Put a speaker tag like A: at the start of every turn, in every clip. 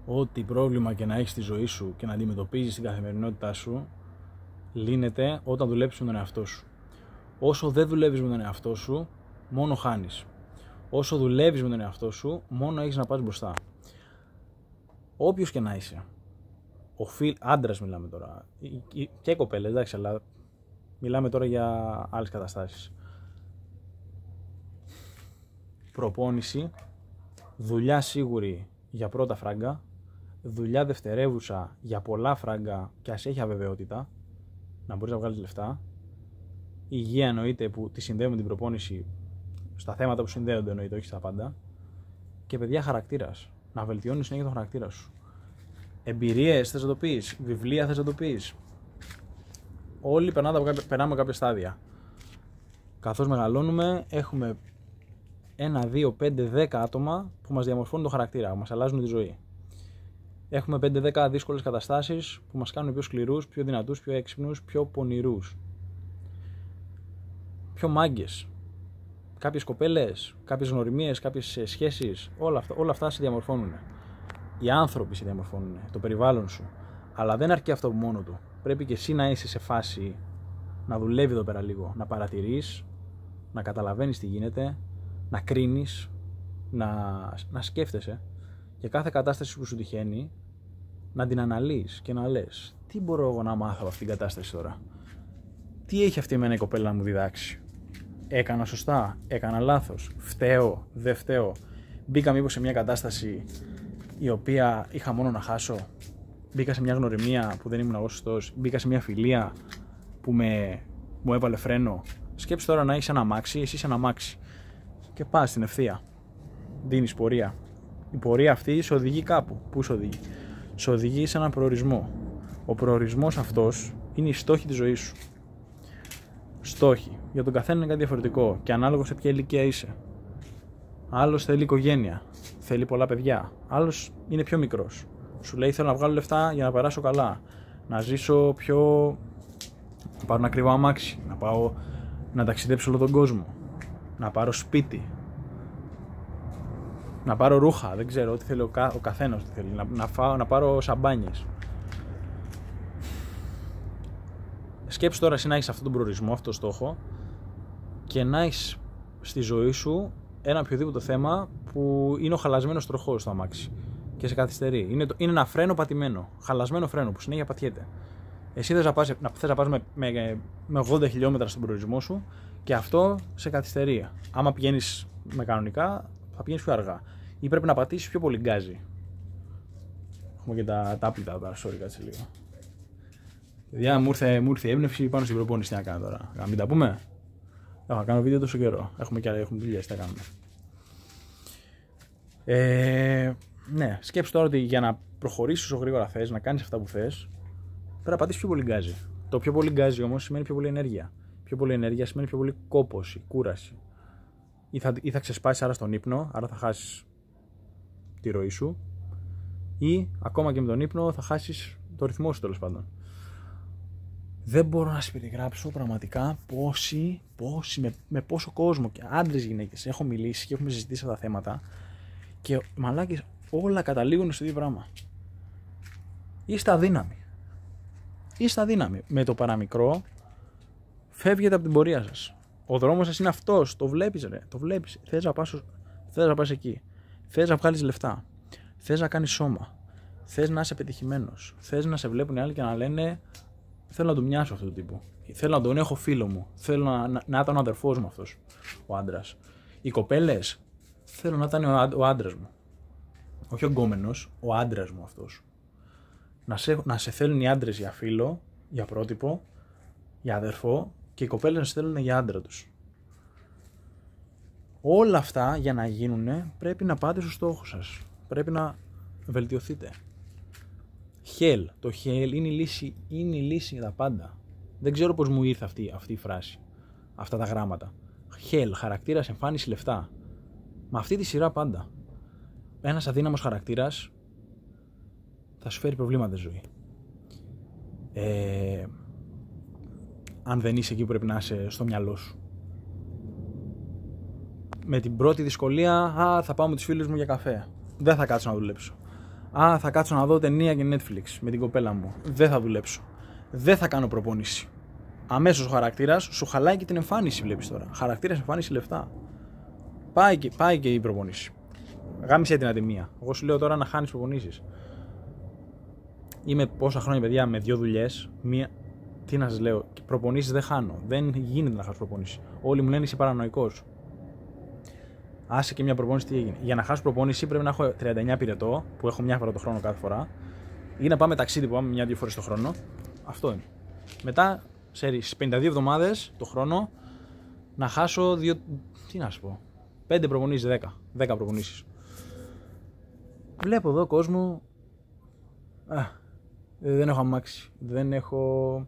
A: Ό,τι πρόβλημα και να έχεις στη ζωή σου και να αντιμετωπίζεις στην καθημερινότητά σου, λύνεται όταν δουλέψεις με τον εαυτό σου. Όσο δεν δουλεύεις με τον εαυτό σου, μόνο χάνεις. Όσο δουλεύεις με τον εαυτό σου, μόνο έχεις να πας μπροστά. Όποιος και να είσαι, άντρας μιλάμε τώρα, και κοπέλες, εντάξει, αλλά μιλάμε τώρα για άλλες καταστάσεις. Προπόνηση, δουλειά σίγουρη για πρώτα φράγκα, δουλειά δευτερεύουσα για πολλά φράγκα και ας έχει αβεβαιότητα, να μπορείς να βγάλεις λεφτά. Υγεία εννοείται, που τη συνδέουμε την προπόνηση στα θέματα που συνδέονται, εννοείται, όχι στα πάντα. Και παιδιά, χαρακτήρας. Να βελτιώνεις συνέχεια τον χαρακτήρα σου. Εμπειρίες θες να το πεις, βιβλία θες να το πεις. Όλοι περνάμε κάποια στάδια. Καθώς μεγαλώνουμε, έχουμε 1, 2, 5, 10 άτομα που μας διαμορφώνουν το χαρακτήρα, που μας αλλάζουν τη ζωή. Έχουμε 5-10 δύσκολες καταστάσεις που μας κάνουν πιο σκληρούς, πιο δυνατούς, πιο έξυπνους, πιο πονηρούς. Πιο μάγκες. Κάποιες κοπέλες, κάποιες γνωριμίες, κάποιες σχέσεις, όλα αυτά σε διαμορφώνουν. Οι άνθρωποι σε διαμορφώνουν, το περιβάλλον σου. Αλλά δεν αρκεί αυτό από μόνο του. Πρέπει και εσύ να είσαι σε φάση να δουλεύει εδώ πέρα λίγο. Να παρατηρείς, να καταλαβαίνεις τι γίνεται, να κρίνεις, να σκέφτεσαι. Και κάθε κατάσταση που σου τυχαίνει, να την αναλύεις και να λες: τι μπορώ εγώ να μάθω από αυτήν την κατάσταση τώρα? Τι έχει αυτή εμένα η κοπέλα να μου διδάξει? Έκανα σωστά, έκανα λάθος, φταίω, δεν φταίω? Μπήκα μήπως σε μια κατάσταση η οποία είχα μόνο να χάσω? Μπήκα σε μια γνωριμία που δεν ήμουν εγώ σωστός? Μπήκα σε μια φιλία που μου έβαλε φρένο? Σκέψου τώρα να είσαι ένα αμάξι, εσύ είσαι ένα αμάξι και πας στην ευθεία. Δίνεις πορεία. Η πορεία αυτή σε οδηγεί κάπου. Πού σε οδηγεί? Σε οδηγεί σε έναν προορισμό. Ο προορισμός αυτός είναι οι στόχοι της ζωής σου. Στόχοι. Για τον καθένα είναι κάτι διαφορετικό και ανάλογα σε ποια ηλικία είσαι. Άλλος θέλει οικογένεια, θέλει πολλά παιδιά. Άλλος είναι πιο μικρός. Σου λέει: θέλω να βγάλω λεφτά για να περάσω καλά. Να ζήσω να πάρω ένα ακριβό αμάξι. Να πάω να ταξιδέψω όλο τον κόσμο. Να πάρω σπίτι. Να πάρω ρούχα. Δεν ξέρω, ό,τι θέλει ο καθένας. Τι θέλει. Να πάρω σαμπάνιες. Σκέψου τώρα εσύ να έχεις αυτόν τον προορισμό, αυτόν τον στόχο και να έχεις στη ζωή σου ένα οποιοδήποτε θέμα που είναι ο χαλασμένος τροχός στο αμάξι και σε καθυστερεί. Είναι ένα φρένο πατημένο, χαλασμένο φρένο που συνέχεια πατιέται. Εσύ θες να πας με 80 χιλιόμετρα στον προορισμό σου και αυτό σε καθυστερεί. Άμα πηγαίνεις με κανονικά, θα πηγαίνεις πιο αργά. Ή πρέπει να πατήσεις πιο πολύ γκάζι. Έχουμε και τα άπλυτα εδώ πέρα, sorry, κάτσε λίγο. Παιδιά, μου ήρθε η έμπνευση πάνω στην προπόνηση. Τι να κάνω τώρα? Να μην τα πούμε? Θα κάνω βίντεο τόσο καιρό. Έχουμε δουλειές, τι θα κάνουμε? Ναι, σκέψου τώρα ότι για να προχωρήσεις όσο γρήγορα θες, να κάνεις αυτά που θες, πρέπει να πατήσεις πιο πολύ γκάζι. Το πιο πολύ γκάζι όμως σημαίνει πιο πολύ ενέργεια. Πιο πολύ ενέργεια σημαίνει πιο πολύ κόπωση, κούραση. Ή θα ξεσπάσεις άρα στον ύπνο, άρα θα χάσεις τη ροή σου, ή ακόμα και με τον ύπνο θα χάσεις το ρυθμό σου, τέλος πάντων. Δεν μπορώ να σας περιγράψω πραγματικά με πόσο κόσμο και άντρες, γυναίκες έχω μιλήσει και έχουμε συζητήσει αυτά τα θέματα και μαλάκες όλα καταλήγουν στο ίδιο πράγμα. Είστε αδύναμοι. Είστε αδύναμοι. Με το παραμικρό φεύγετε από την πορεία σας. Ο δρόμος σας είναι αυτός. Το βλέπεις, ρε. Το βλέπεις. Θες να πας εκεί. Θες να βγάλεις λεφτά. Θες να κάνεις σώμα. Θες να είσαι πετυχημένος. Θες να σε βλέπουν οι άλλοι και να λένε: θέλω να του μοιάσω αυτόν τον τύπο. Θέλω να τον έχω φίλο μου. Θέλω να ήταν ο αδερφός μου αυτός, ο άντρας. Οι κοπέλες, θέλω να ήταν ο άντρας μου. Όχι ο γκόμενος, ο άντρας μου αυτός. Να σε θέλουν οι άντρες για φίλο, για πρότυπο, για αδερφό και οι κοπέλες να σε θέλουν για άντρα τους. Όλα αυτά για να γίνουν πρέπει να πάτε στους στόχους σας. Πρέπει να βελτιωθείτε. Hell. Το hell είναι η λύση για τα πάντα. Δεν ξέρω πώς μου ήρθε αυτή η φράση. Αυτά τα γράμματα. Hell. Χαρακτήρας, εμφάνιση, λεφτά. Με αυτή τη σειρά πάντα. Ένας αδύναμος χαρακτήρας θα σου φέρει προβλήματα στη ζωή. Αν δεν είσαι εκεί που πρέπει να είσαι στο μυαλό σου. Με την πρώτη δυσκολία, θα πάω με τους φίλους μου για καφέ. Δεν θα κάτσω να δουλέψω. Α, θα κάτσω να δω ταινία και Netflix με την κοπέλα μου. Δεν θα δουλέψω. Δεν θα κάνω προπόνηση. Αμέσως ο χαρακτήρας σου χαλάει και την εμφάνιση, βλέπεις τώρα. Χαρακτήρας, εμφάνιση, λεφτά. Πάει και η προπόνηση. Γάμισε την αδημία. Εγώ σου λέω τώρα να χάνεις προπονήσεις. Είμαι πόσα χρόνια, παιδιά, με 2 δουλειές. Τι να σας λέω, προπονήσεις δεν χάνω. Δεν γίνεται να χάσω προπονήσεις. Όλοι μου λένε είσαι παρανοϊκός. Άσε και μια προπόνηση, τι έγινε. Για να χάσω προπόνηση πρέπει να έχω 39 πυρετό, που έχω μια φορά το χρόνο κάθε φορά, ή να πάμε ταξίδι που πάμε 1-2 φορές το χρόνο. Αυτό είναι. Μετά, στις 52 εβδομάδες το χρόνο, να χάσω 2. Τι να σου πω. 5 προπονήσεις, 10 προπονήσεις. Βλέπω εδώ κόσμο. Δεν έχω αμάξι. Δεν έχω.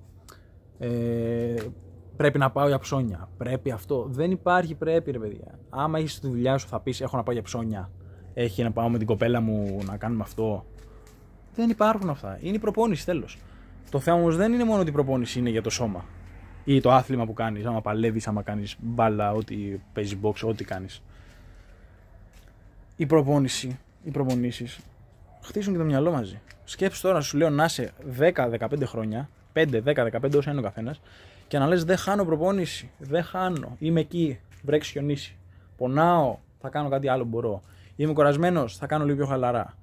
A: Πρέπει να πάω για ψώνια. Πρέπει αυτό. Δεν υπάρχει πρέπει, ρε παιδιά. Άμα έχεις τη δουλειά σου, θα πεις: έχω να πάω για ψώνια. Έχει να πάω με την κοπέλα μου να κάνουμε αυτό. Δεν υπάρχουν αυτά. Είναι η προπόνηση, τέλος. Το θέμα όμως δεν είναι μόνο ότι η προπόνηση είναι για το σώμα ή το άθλημα που κάνεις. Άμα παλεύεις, άμα κάνεις μπάλα, ό,τι παίζεις box, ό,τι κάνεις. Η προπόνηση, οι προπονήσεις χτίζουν και το μυαλό μαζί. Σκέψου τώρα, σου λέω να είσαι 10-15 χρόνια, 5-10-15 όσα είναι ο καθένας, και να λες: δεν χάνω προπόνηση, δεν χάνω. Είμαι εκεί, βρέξει χιονίσει. Πονάω, θα κάνω κάτι άλλο μπορώ. Είμαι κουρασμένος, θα κάνω λίγο πιο χαλαρά.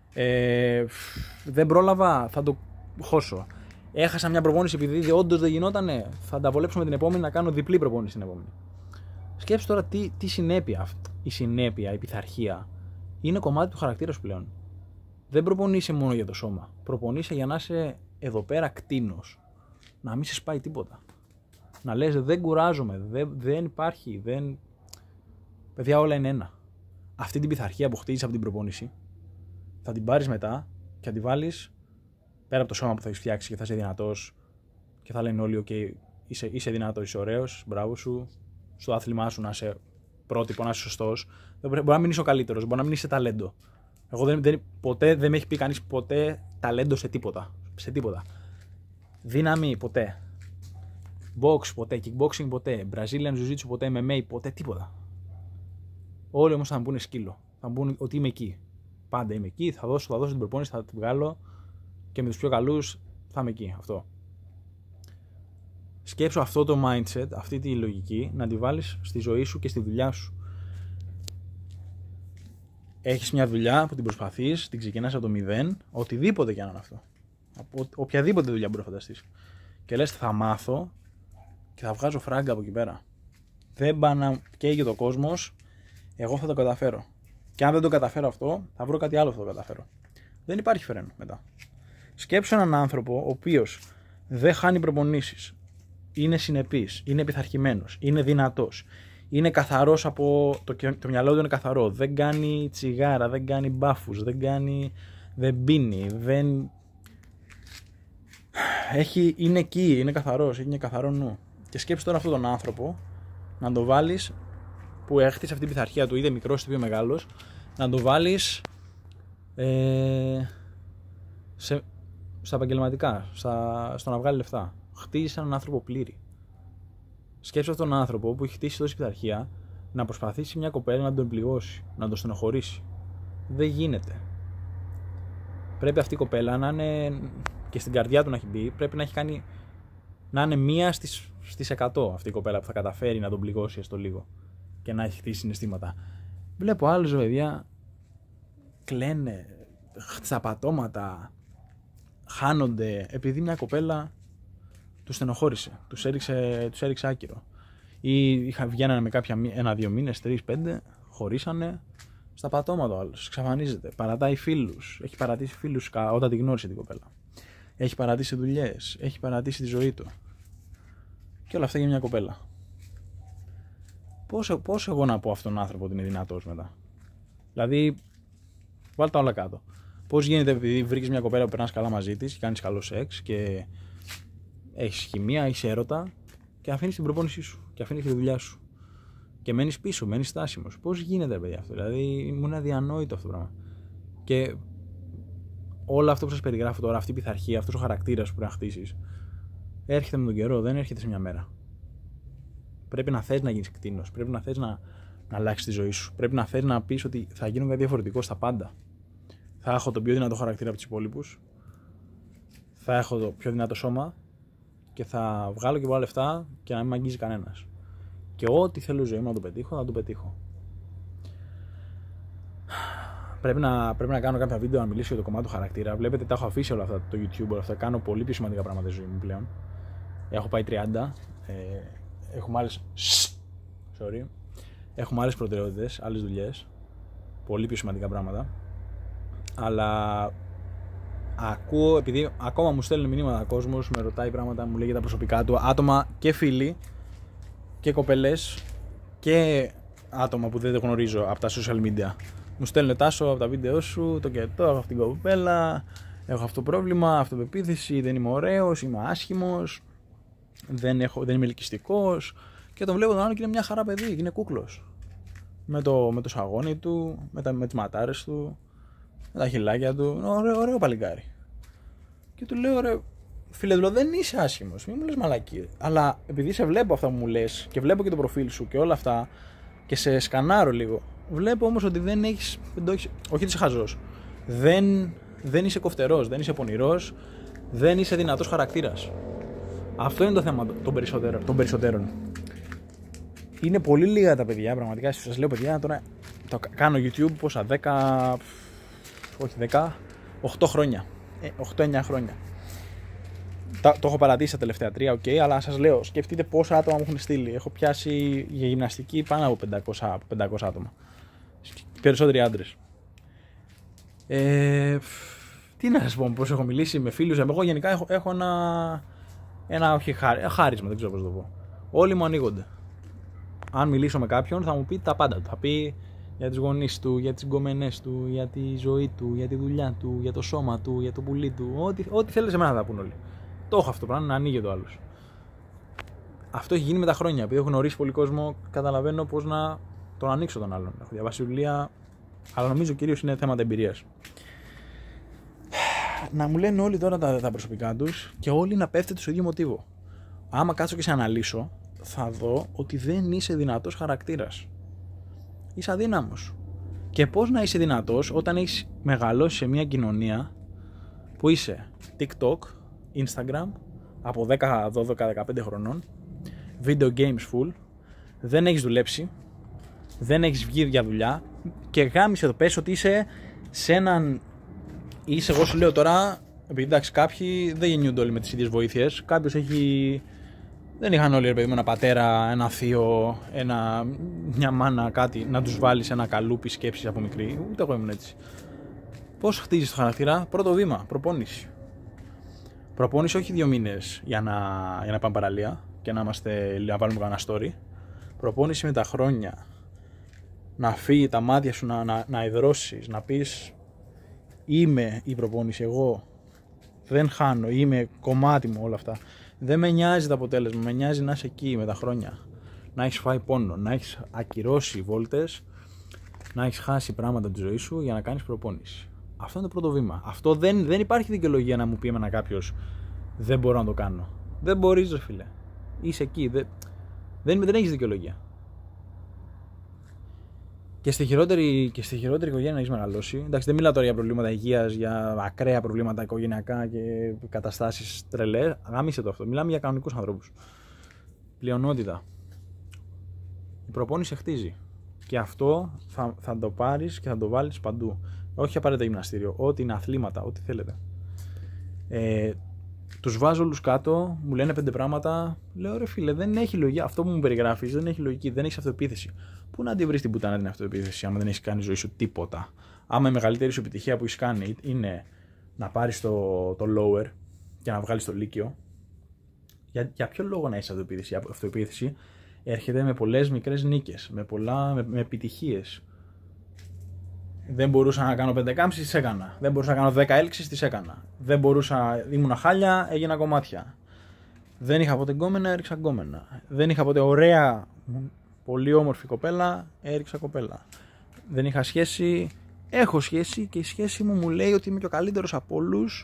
A: Δεν πρόλαβα, θα το χώσω. Έχασα μια προπόνηση επειδή όντως δεν γινότανε, θα τα βολέψω με την επόμενη να κάνω διπλή προπόνηση την επόμενη. Σκέψου τώρα τι συνέπεια. Η συνέπεια, η πειθαρχία είναι κομμάτι του χαρακτήρα σου πλέον. Δεν προπονείσαι μόνο για το σώμα. Προπονείσαι για να είσαι εδώ πέρα κτήνος. Να μην σε σπάει τίποτα. Να λες: δεν κουράζομαι, δεν υπάρχει, παιδιά, όλα είναι ένα. Αυτή την πειθαρχία που χτίζεις από την προπόνηση θα την πάρεις μετά και θα την βάλεις πέρα από το σώμα που θα έχεις φτιάξει και θα είσαι δυνατός και θα λένε όλοι: OK, είσαι δυνατός, είσαι ωραίος, μπράβο σου. Στο άθλημά σου να είσαι πρότυπο, να είσαι σωστός. Μπορεί να μην είσαι ο καλύτερος, μπορεί να μην είσαι ταλέντο. Εγώ ποτέ δεν με έχει πει κανείς ποτέ ταλέντο σε τίποτα. Σε τίποτα. Δύναμη ποτέ. Box ποτέ. Kickboxing ποτέ. Brazilian Jiu-Jitsu ποτέ. MMA ποτέ. Τίποτα. Όλοι όμως θα μου πούνε σκύλο. Θα μου πούνε ότι είμαι εκεί. Πάντα είμαι εκεί. Θα δώσω την προπόνηση, θα την βγάλω και με τους πιο καλούς θα είμαι εκεί. Αυτό. Σκέψου αυτό το mindset, αυτή τη λογική να τη βάλεις στη ζωή σου και στη δουλειά σου. Έχεις μια δουλειά που την προσπαθείς, την ξεκινάς από το 0, οτιδήποτε κι αν είναι αυτό. Οποιαδήποτε δουλειά μπορεί να φανταστείς. Και λες: θα μάθω και θα βγάζω φράγκα από εκεί πέρα. Δεν πάει να καίγει το κόσμος, εγώ θα το καταφέρω. Και αν δεν το καταφέρω αυτό, θα βρω κάτι άλλο που θα το καταφέρω. Δεν υπάρχει φρένο μετά. Σκέψου έναν άνθρωπο ο οποίος δεν χάνει προπονήσεις. Είναι συνεπής, είναι πειθαρχημένος, είναι δυνατός, είναι καθαρός από το μυαλό του, είναι καθαρό, δεν κάνει τσιγάρα, δεν κάνει μπάφους, δεν πίνει, είναι εκεί, είναι καθαρός, έχει μια καθαρό νου. Και σκέψου τώρα αυτόν τον άνθρωπο να το βάλεις, που έχτισε αυτή την πειθαρχία του, είτε μικρός είτε πιο μεγάλος, να το βάλεις στα επαγγελματικά, στο να βγάλει λεφτά. Χτίζει έναν άνθρωπο πλήρη. Σκέψου αυτόν τον άνθρωπο που έχει χτίσει τόση πειθαρχία να προσπαθήσει μια κοπέλα να τον πληγώσει, να τον στενοχωρήσει. Δεν γίνεται. Πρέπει αυτή η κοπέλα να είναι, και στην καρδιά του να έχει μπει, πρέπει να έχει κάνει, να είναι 1 στις 100 αυτή η κοπέλα που θα καταφέρει να τον πληγώσει έστω λίγο και να έχει χτίσει συναισθήματα. Βλέπω άλλους, παιδιά, κλαίνε στα πατώματα, χάνονται επειδή μια κοπέλα τους στενοχώρησε, τους έριξε άκυρο. Ή βγαίνανε με κάποια 1-2 μήνες, 3-5, χωρίσανε, στα πατώματα ο άλλος, εξαφανίζεται, παρατάει φίλους, έχει παρατήσει φίλους όταν την γνώρισε την κοπέλα. Έχει παρατήσει δουλειές, έχει παρατήσει τη ζωή του. Και όλα αυτά για μια κοπέλα. Πώς εγώ να πω αυτόν τον άνθρωπο ότι είναι δυνατός μετά? Δηλαδή, βάλτε τα όλα κάτω. Πώς γίνεται επειδή βρήκες μια κοπέλα που περνάς καλά μαζί της και κάνεις καλό σεξ και έχεις χημεία, έχεις έρωτα και αφήνεις την προπόνησή σου και αφήνεις τη δουλειά σου και μένεις πίσω, μένεις στάσιμος? Πώς γίνεται, παιδιά, αυτό? Δηλαδή, μου είναι αδιανόητο αυτό το πράγμα. Και όλο αυτό που σας περιγράφω τώρα, αυτή η πειθαρχία, αυτός ο χαρακτήρας που πρέπει να χτίσεις, έρχεται με τον καιρό, δεν έρχεται σε μια μέρα. Πρέπει να θες να γίνεις κτήνος, πρέπει να θες να αλλάξεις τη ζωή σου, πρέπει να θες να πεις ότι θα γίνω κάτι διαφορετικό στα πάντα. Θα έχω τον πιο δυνατό χαρακτήρα από τους υπόλοιπους. Θα έχω το πιο δυνατό σώμα. Και θα βγάλω και πολλά λεφτά και να μην με αγγίζει κανένας. Και ό,τι θέλω ζωή μου να το πετύχω, θα το πετύχω. Πρέπει να κάνω κάποια βίντεο να μιλήσω για το κομμάτι του χαρακτήρα. Βλέπετε, τα έχω αφήσει όλα αυτά το YouTube, όλα αυτά. Κάνω πολύ πιο σημαντικά πράγματα στη ζωή μου πλέον. Έχω πάει 30. Έχουμε άλλες. Sorry. Έχουμε άλλες προτεραιότητες, άλλες δουλειές. Πολύ πιο σημαντικά πράγματα. Αλλά ακούω, επειδή ακόμα μου στέλνουν μηνύματα κόσμος, με ρωτάει πράγματα, μου λέει για τα προσωπικά του, άτομα και φίλοι και κοπελές και άτομα που δεν γνωρίζω από τα social media. Μου στέλνουν, Τάσο, από τα βίντεο σου, το και το, έχω αυτήν την κοπέλα, έχω αυτό το πρόβλημα, αυτοπεποίθηση, δεν είμαι ωραίος, είμαι άσχημος, δεν είμαι ελκυστικός. Και τον βλέπω τον άλλο και είναι μια χαρά παιδί, είναι κούκλος. Με το σαγόνι του, με τις ματάρες του, με τα χειλάκια του, ωραίο παλικάρι. Και του λέω, ρε φίλε, δεν είσαι άσχημος, μην μου λες μαλακίες. Αλλά επειδή σε βλέπω αυτά που μου λες και βλέπω και το προφίλ σου και όλα αυτά και σε σκανάρω λίγο, βλέπω όμως ότι δεν έχεις, όχι ότι είσαι χαζός, δεν είσαι κοφτερός, δεν είσαι πονηρός, δεν είσαι δυνατός χαρακτήρας. Αυτό είναι το θέμα των περισσότερων. Είναι πολύ λίγα τα παιδιά, πραγματικά. Σας λέω, παιδιά, τώρα το κάνω YouTube πόσα, 8 χρόνια. 8-9 χρόνια. Το έχω παρατήσει τα τελευταία 3, ok, αλλά σας λέω, σκεφτείτε πόσα άτομα μου έχουν στείλει. Έχω πιάσει για γυμναστική πάνω από 500 άτομα. Περισσότεροι άντρες. Τι να σας πω, πώς έχω μιλήσει με φίλους. Εγώ γενικά έχω ένα όχι χάρισμα, δεν ξέρω πώς το πω. Όλοι μου ανοίγονται. Αν μιλήσω με κάποιον θα μου πει τα πάντα του. Θα πει για τις γονείς του, για τις γκομενές του, για τη ζωή του, για τη δουλειά του, για το σώμα του, για το πουλί του. Ό,τι θέλει σε μένα θα πούν όλοι. Το έχω αυτό το πράγμα, να ανοίγει το άλλος. Αυτό έχει γίνει με τα χρόνια. Επειδή έχω γνωρίσει πολύ κόσμο, καταλαβαίνω πώς να τον ανοίξω τον άλλον. Έχω διαβάσει βιβλία, αλλά νομίζω κυρίως είναι θέματα εμπειρίας. Να μου λένε όλοι τώρα τα προσωπικά τους και όλοι να πέφτετε στο ίδιο μοτίβο. Άμα κάτσω και σε αναλύσω, θα δω ότι δεν είσαι δυνατός χαρακτήρας. Είσαι αδύναμος. Και πώς να είσαι δυνατός όταν έχεις μεγαλώσει σε μια κοινωνία που είσαι TikTok, Instagram, από 10, 12, 15 χρονών, video games full, δεν έχεις δουλέψει, δεν έχεις βγει για δουλειά και γάμισε το, πες ότι είσαι σε έναν... Είσαι, εγώ σου λέω τώρα, επειδή εντάξει κάποιοι δεν γεννιούνται όλοι με τις ίδιες βοήθειες, κάποιος έχει... Δεν είχαν όλοι, ρε παιδί μου, ένα πατέρα, ένα θείο, μια μάνα, κάτι, να τους βάλεις ένα καλούπι σκέψης από μικρή. Ούτε εγώ ήμουν έτσι. Πώς χτίζεις το χαρακτήρα? Πρώτο βήμα, προπόνηση. Προπόνηση όχι 2 μήνες για να πάμε παραλία και να βάλουμε κανένα story. Προπόνηση με τα χρόνια. Να φύγει τα μάτια σου, να υδρώσεις, να πεις είμαι η προπόνηση, εγώ δεν χάνω, είμαι κομμάτι μου, όλα αυτά. Δεν με νοιάζει το αποτέλεσμα, με νοιάζει να είσαι εκεί με τα χρόνια. Να έχεις φάει πόνο, να έχεις ακυρώσει βόλτες, να έχεις χάσει πράγματα από τη ζωή σου για να κάνεις προπόνηση. Αυτό είναι το πρώτο βήμα. Αυτό δεν υπάρχει δικαιολογία να μου πει εμένα κάποιος δεν μπορώ να το κάνω. Δεν μπορείς, ρε φίλε. Είσαι εκεί. Δεν έχεις δικαιολογία. Και στη χειρότερη οικογένεια να έχεις μεγαλώσει. Εντάξει, δεν μιλάω τώρα για προβλήματα υγείας, για ακραία προβλήματα οικογενειακά και καταστάσεις τρελές. Γάμισε το αυτό. Μιλάμε για κανονικούς ανθρώπους. Πλειονότητα. Η προπόνηση χτίζει. Και αυτό θα το πάρεις και θα το βάλεις παντού. Όχι απαραίτητα γυμναστήριο. Ό,τι είναι αθλήματα, ό,τι θέλετε. Τους βάζω όλους κάτω, μου λένε 5 πράγματα. Λέω, ρε φίλε, δεν έχει λογική. Αυτό που μου περιγράφεις δεν έχει λογική, δεν έχεις αυτοεπίθεση. Πού να τη βρεις την πουτάνα την αυτοεπίθεση, άμα δεν έχεις κάνει ζωή σου τίποτα? Άμα η μεγαλύτερη σου επιτυχία που έχεις κάνει είναι να πάρεις το lower και να βγάλεις το λύκειο, για ποιο λόγο να έχεις αυτοεπίθεση? Η αυτοεπίθεση έρχεται με πολλές μικρές νίκες, με επιτυχίες. Δεν μπορούσα να κάνω 5 κάμψεις, τις έκανα. Δεν μπορούσα να κάνω 10 έλξεις, τις έκανα. Δεν μπορούσα, ήμουνα χάλια, έγινα κομμάτια. Δεν είχα ποτέ γκόμενα, έριξα γκόμενα. Δεν είχα ποτέ ωραία, πολύ όμορφη κοπέλα, έριξα κοπέλα. Δεν είχα σχέση, έχω σχέση και η σχέση μου λέει ότι είμαι και ο καλύτερος από όλους.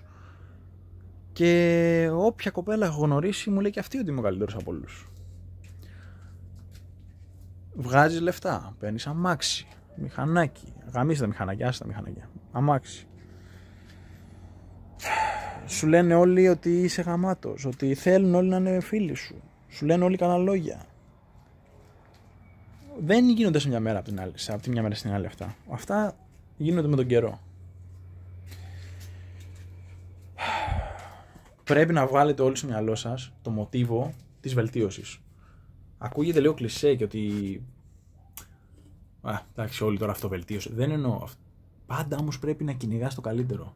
A: Και όποια κοπέλα έχω γνωρίσει μου λέει και αυτή ότι είμαι ο καλύτερος από όλους. Βγάζεις λεφτά, παίρνεις αμάξι, μηχανάκι. Γαμίστε τα μηχανάκια, άστα τα μηχανάκια. Αμάξι. Σου λένε όλοι ότι είσαι γαμάτος, ότι θέλουν όλοι να είναι φίλοι σου. Σου λένε όλοι κανένα λόγια. Δεν γίνονται σε μια μέρα από την άλλη, από τη μια μέρα στην άλλη αυτά. Αυτά γίνονται με τον καιρό. Πρέπει να βάλετε όλοι στο μυαλό σας το μοτίβο της βελτίωσης. Ακούγεται λίγο κλισέ και ότι... εντάξει, όλοι τώρα αυτοβελτίωση. Δεν εννοώ. Πάντα όμως πρέπει να κυνηγάς το καλύτερο.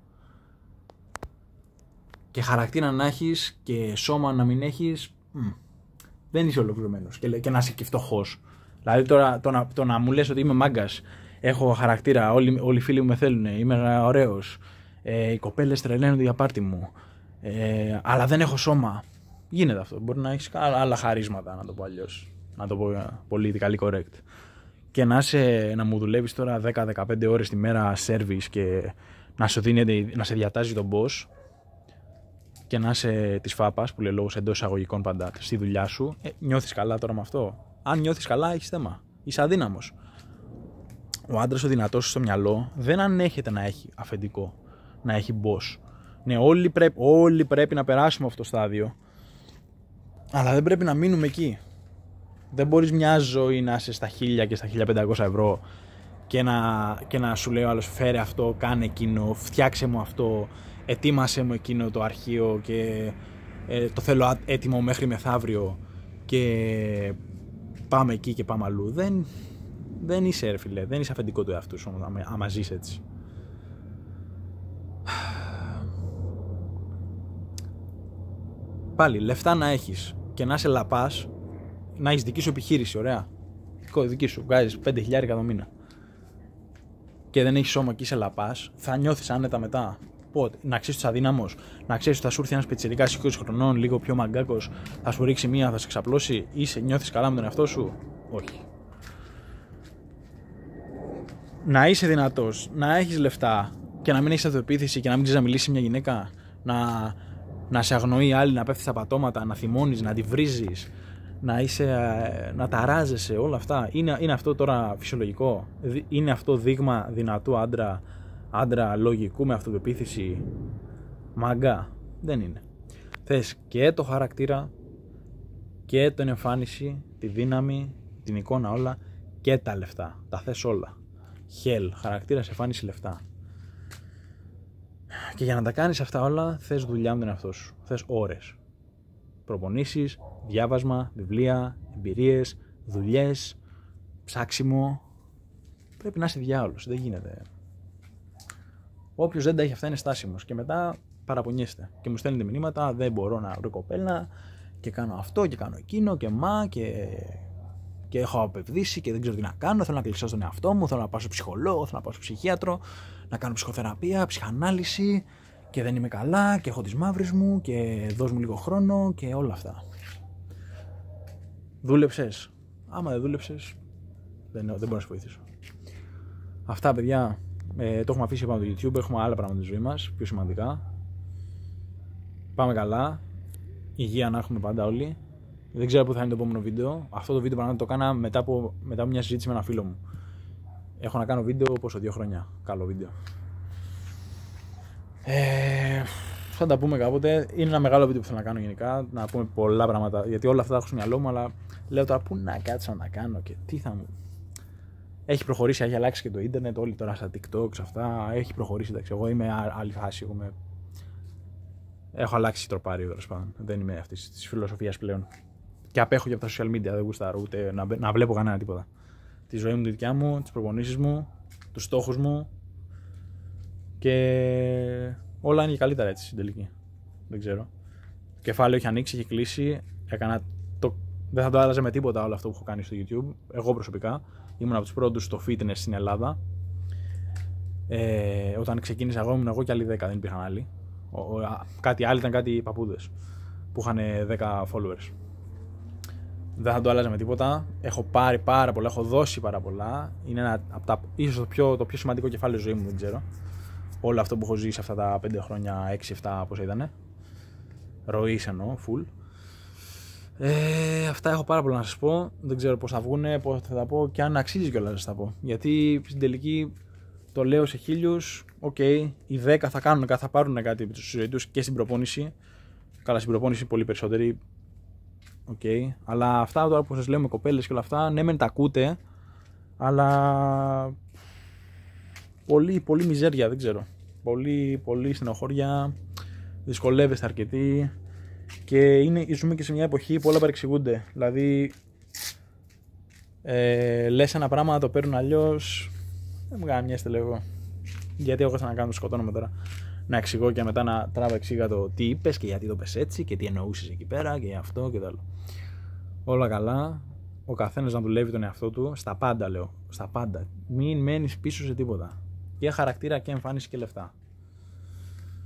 A: Και χαρακτήρα να έχεις και σώμα να μην έχεις, δεν είσαι ολοκληρωμένος και να είσαι και φτωχός. Δηλαδή τώρα το να μου λες ότι είμαι μάγκας, έχω χαρακτήρα, όλοι οι φίλοι μου με θέλουν, είμαι ωραίος, οι κοπέλες τρελαίνονται για πάρτι μου, αλλά δεν έχω σώμα. Γίνεται αυτό. Μπορεί να έχεις άλλα χαρίσματα, να το πω αλλιώς. Να το πω politically correct. Και να μου δουλεύεις τώρα 10-15 ώρες τη μέρα service και να σε διατάζει τον boss και να είσαι της φάπας, που λέει λόγος εντός εισαγωγικών πάντα, στη δουλειά σου, νιώθεις καλά τώρα με αυτό? Αν νιώθεις καλά, έχεις θέμα. Είσαι αδύναμος. Ο άντρας ο δυνατός στο μυαλό δεν ανέχεται να έχει αφεντικό, να έχει boss. Ναι, όλοι πρέπει να περάσουμε αυτό το στάδιο, αλλά δεν πρέπει να μείνουμε εκεί. Δεν μπορείς μια ζωή να είσαι στα 1000 και στα 1500 ευρώ και να σου λέει ο άλλος φέρε αυτό, κάνε εκείνο, φτιάξε μου αυτό, ετοίμασέ μου εκείνο το αρχείο και το θέλω έτοιμο μέχρι μεθαύριο και πάμε εκεί και πάμε αλλού. Δεν είσαι, ρε φίλε, δεν είσαι αφεντικό του εαυτού σου άμα ζεις έτσι. Πάλι, λεφτά να έχεις και να είσαι λαπάς, να έχεις δική σου επιχείρηση, ωραία. Δική σου, βγάζεις 5.000 το μήνα και δεν έχεις σώμα και είσαι λαπάς, θα νιώθεις άνετα μετά? Πότε? Να ξέρεις ότι είσαι αδύναμος, να ξέρεις ότι θα σου έρθει ένας πιτσιρικάς 20 χρονών, λίγο πιο μαγκάκος, θα σου ρίξει μία, θα σε ξαπλώσει, νιώθεις καλά με τον εαυτό σου? Όχι. Να είσαι δυνατός, να έχεις λεφτά και να μην έχεις αυτοεπίθεση και να μην ξέρεις να μιλήσει μια γυναίκα, να σε αγνοεί άλλη, να πέφτεις στα πατώματα, να θυμώνεις, να τη βρίζεις, να ταράζεσαι, όλα αυτά. Είναι αυτό τώρα φυσιολογικό? Είναι αυτό δείγμα δυνατού άντρα λογικού με αυτοπεποίθηση μαγκά? Δεν είναι. Θες και το χαρακτήρα και την εμφάνιση, τη δύναμη, την εικόνα, όλα, και τα λεφτά. Τα θες όλα. Χαρακτήρα, εμφάνιση, λεφτά. Και για να τα κάνεις αυτά όλα θες δουλειά με τον εαυτό σου. Θες ώρες. Προπονήσεις, διάβασμα, βιβλία, εμπειρίες, δουλειές, ψάξιμο. Πρέπει να είσαι διάολος. Δεν γίνεται. Όποιος δεν τα έχει αυτά είναι στάσιμος και μετά παραπονιέστε. Και μου στέλνετε μηνύματα, δεν μπορώ να βρω κοπέλα και κάνω αυτό και κάνω εκείνο και έχω απευδίσει και δεν ξέρω τι να κάνω. Θέλω να κλεισώ στον εαυτό μου, θέλω να πάω στο ψυχολόγο, θέλω να πάω στο ψυχίατρο, να κάνω ψυχοθεραπεία, ψυχανάλυση και δεν είμαι καλά και έχω τις μαύρες μου και δώσ' μου λίγο χρόνο και όλα αυτά. Δούλεψες? Άμα δεν δούλεψες, δεν μπορώ να σε βοηθήσω. Αυτά, παιδιά, το έχουμε αφήσει πάνω το YouTube, έχουμε άλλα πράγματα στη ζωή μας, πιο σημαντικά. Πάμε καλά, υγεία να έχουμε πάντα όλοι. Δεν ξέρω πού θα είναι το επόμενο βίντεο. Αυτό το βίντεο πραγματικά το έκανα μετά από μια συζήτηση με ένα φίλο μου. Έχω να κάνω βίντεο πόσο 2 χρόνια. Καλό βίντεο. Θα τα πούμε κάποτε. Είναι ένα μεγάλο βίντεο που θέλω να κάνω γενικά. Να πούμε πολλά πράγματα. Γιατί όλα αυτά τα έχω στο μυαλό μου, αλλά λέω τώρα πού να κάτσω να τα κάνω και τι θα μου. Έχει προχωρήσει, έχει αλλάξει και το ίντερνετ. Όλοι τώρα στα TikTok, αυτά. Έχει προχωρήσει. Εντάξει, εγώ είμαι άλλη φάση. Έχω αλλάξει τροπάριο, τέλος πάντων. Δεν είμαι αυτή τη φιλοσοφία πλέον. Και απέχω και από τα social media. Δεν γουστάρω ούτε να βλέπω κανένα τίποτα. Τη ζωή μου, τη δικιά μου, τις προπονήσεις μου, τους στόχους μου. Και όλα είναι και καλύτερα έτσι στην τελική. Δεν ξέρω. Το κεφάλαιο έχει ανοίξει, έχει κλείσει. Δεν θα το άλλαζε με τίποτα όλο αυτό που έχω κάνει στο YouTube. Εγώ προσωπικά ήμουν από τους πρώτους στο fitness στην Ελλάδα. Όταν ξεκίνησα εγώ ήμουν εγώ και άλλοι 10, δεν υπήρχαν άλλοι. Κάτι άλλοι ήταν κάτι παππούδες που είχαν 10 followers. Δεν θα το άλλαζα με τίποτα. Έχω πάρει πάρα πολλά, έχω δώσει πάρα πολλά. Είναι ένα από ίσως το πιο σημαντικό κεφάλαιο ζωή μου, δεν ξέρω. Όλο αυτό που έχω ζήσει αυτά τα 5 χρόνια, 6-7 πόσα ήτανε. Ροής εννοώ, full. Αυτά έχω πάρα πολλά να σας πω. Δεν ξέρω πώς θα βγουνε, πώς θα τα πω και αν αξίζει κιόλας να σας τα πω. Γιατί στην τελική το λέω σε 1000, οι 10 θα πάρουν κάτι στη ζωή τους και στην προπόνηση. Καλά, στην προπόνηση πολύ περισσότεροι. Αλλά αυτά τώρα που σας λέω με κοπέλες και όλα αυτά, ναι μεν τα ακούτε, αλλά πολύ μιζέρια, δεν ξέρω. Πολύ στενοχώρια, δυσκολεύεστε αρκετοί και ζούμε και σε μια εποχή που όλα παρεξηγούνται. Δηλαδή, λες ένα πράγμα να το παίρνουν αλλιώς, δεν μου κάνει μια στελεγό. Γιατί έχω να κάνω, σκοτώνομαι τώρα. Να εξηγώ και μετά να τράβω εξήγα το τι είπες και γιατί το πες έτσι και τι εννοούσες εκεί πέρα και αυτό και το άλλο. Όλα καλά. Ο καθένας να δουλεύει τον εαυτό του. Στα πάντα λέω. Στα πάντα. Μην μένεις πίσω σε τίποτα. Και χαρακτήρα και εμφάνιση και λεφτά.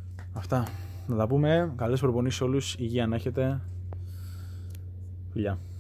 A: Αυτά. Να τα πούμε. Καλές προπονήσεις σε όλους. Υγεία να έχετε. Φιλιά.